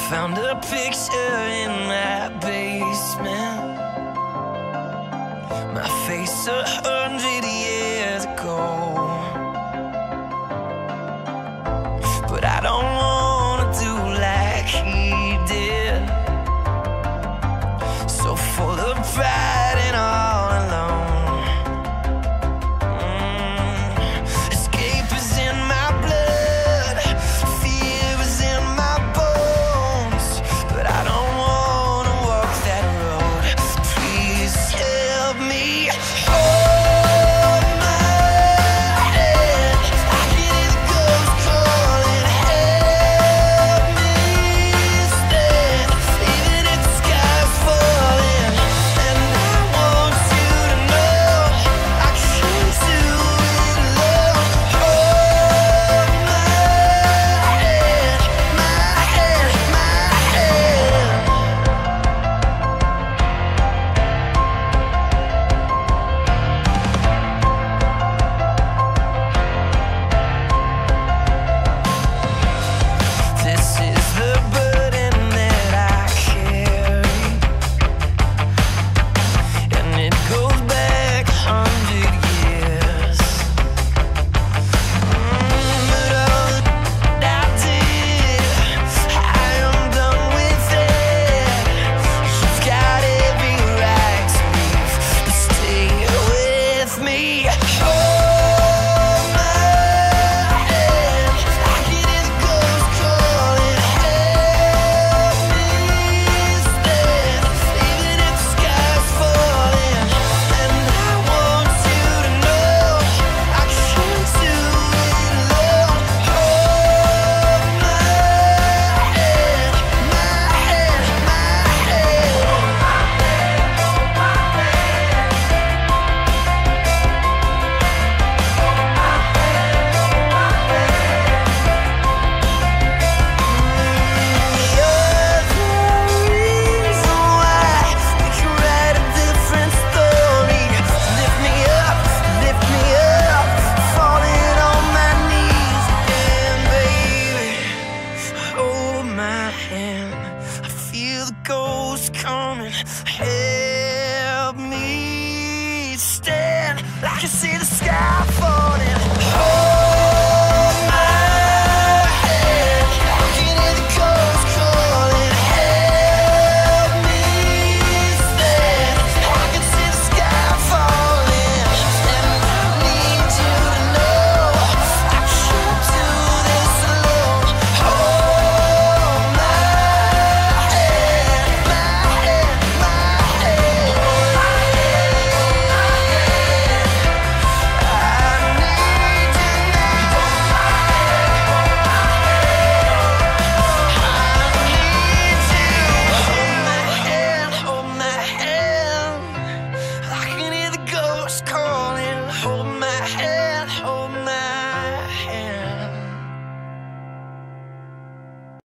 Found a picture in my basement, my face 100 years ago. But I don't wanna do like he did, so full of pride and all alone. Escape is in my blood, fear is in my bones, but I don't wanna walk that road. Please help me. Hold my hand, I can hear the ghost calling. Help me stand, even if the sky's falling. And I want you to know I can't do it alone. Hold my hand, my hand, my hand. This is the burden that I carry, and it goes back 100 years. But all that I did, I am done with it. You've got every right to leave, but stay with me. Hold my hand, I can hear the ghost calling. Help me stand, even if the sky's falling. And I want you to know I can't do it alone. Hold my hand, my hand, my hand. You're the reason why we can write a different story. Lift me up, falling on my knees again, baby. Hold my hand, I feel the ghost coming. Help me stand, I can see the sky falling.